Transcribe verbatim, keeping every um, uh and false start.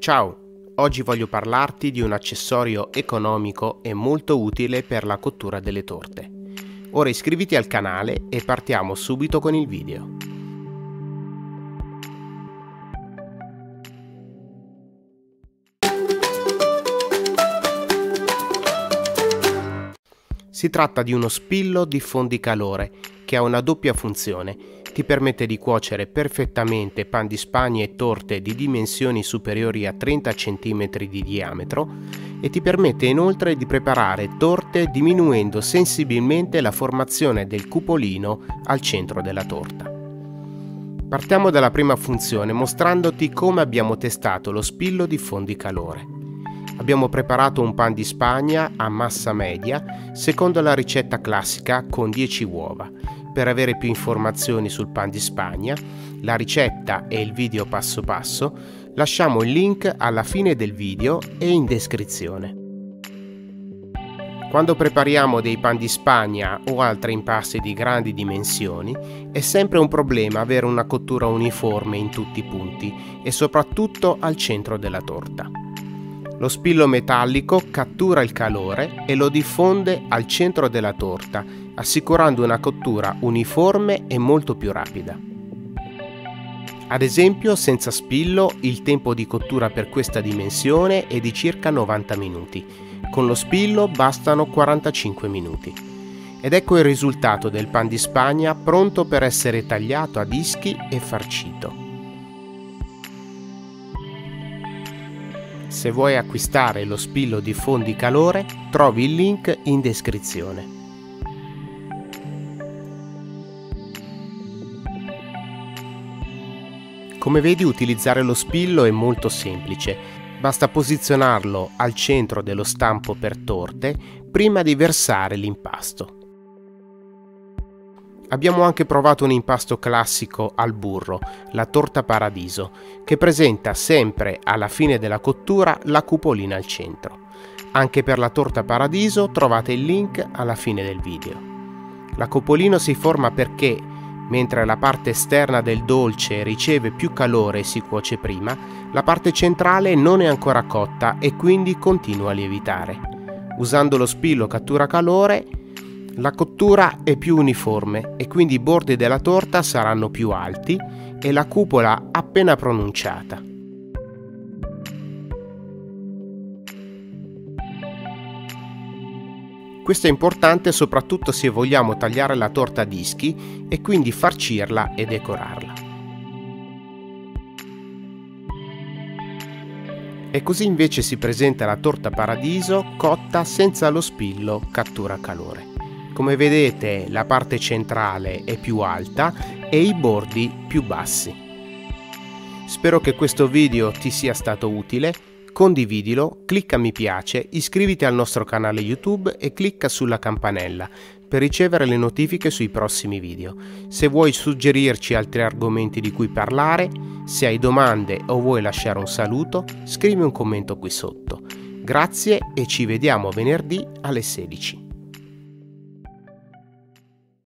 Ciao, oggi voglio parlarti di un accessorio economico e molto utile per la cottura delle torte. Ora iscriviti al canale e partiamo subito con il video. Si tratta di uno spillo di fondicalore che ha una doppia funzione. Ti permette di cuocere perfettamente pan di spagna e torte di dimensioni superiori a trenta centimetri di diametro e ti permette inoltre di preparare torte diminuendo sensibilmente la formazione del cupolino al centro della torta. Partiamo dalla prima funzione mostrandoti come abbiamo testato lo spillo di fondicalore. Abbiamo preparato un pan di spagna a massa media secondo la ricetta classica con dieci uova. Per avere più informazioni sul pan di spagna, la ricetta e il video passo passo, lasciamo il link alla fine del video e in descrizione. Quando prepariamo dei pan di spagna o altri impasti di grandi dimensioni, è sempre un problema avere una cottura uniforme in tutti i punti e soprattutto al centro della torta. Lo spillo metallico cattura il calore e lo diffonde al centro della torta, assicurando una cottura uniforme e molto più rapida. Ad esempio, senza spillo, il tempo di cottura per questa dimensione è di circa novanta minuti. Con lo spillo bastano quarantacinque minuti. Ed ecco il risultato del pan di spagna pronto per essere tagliato a dischi e farcito. Se vuoi acquistare lo spillo di fondicalore, trovi il link in descrizione. Come vedi, utilizzare lo spillo è molto semplice. Basta posizionarlo al centro dello stampo per torte prima di versare l'impasto. Abbiamo anche provato un impasto classico al burro, la torta paradiso, che presenta sempre alla fine della cottura la cupolina al centro. Anche per la torta paradiso trovate il link alla fine del video. La cupolina si forma perché, mentre la parte esterna del dolce riceve più calore e si cuoce prima, la parte centrale non è ancora cotta e quindi continua a lievitare. Usando lo spillo cattura calore, la cottura è più uniforme e quindi i bordi della torta saranno più alti e la cupola appena pronunciata. Questo è importante soprattutto se vogliamo tagliare la torta a dischi e quindi farcirla e decorarla. E così invece si presenta la torta paradiso cotta senza lo spillo cattura calore. Come vedete, la parte centrale è più alta e i bordi più bassi. Spero che questo video ti sia stato utile. Condividilo, clicca mi piace, iscriviti al nostro canale YouTube e clicca sulla campanella per ricevere le notifiche sui prossimi video. Se vuoi suggerirci altri argomenti di cui parlare, se hai domande o vuoi lasciare un saluto, scrivi un commento qui sotto. Grazie e ci vediamo venerdì alle sedici.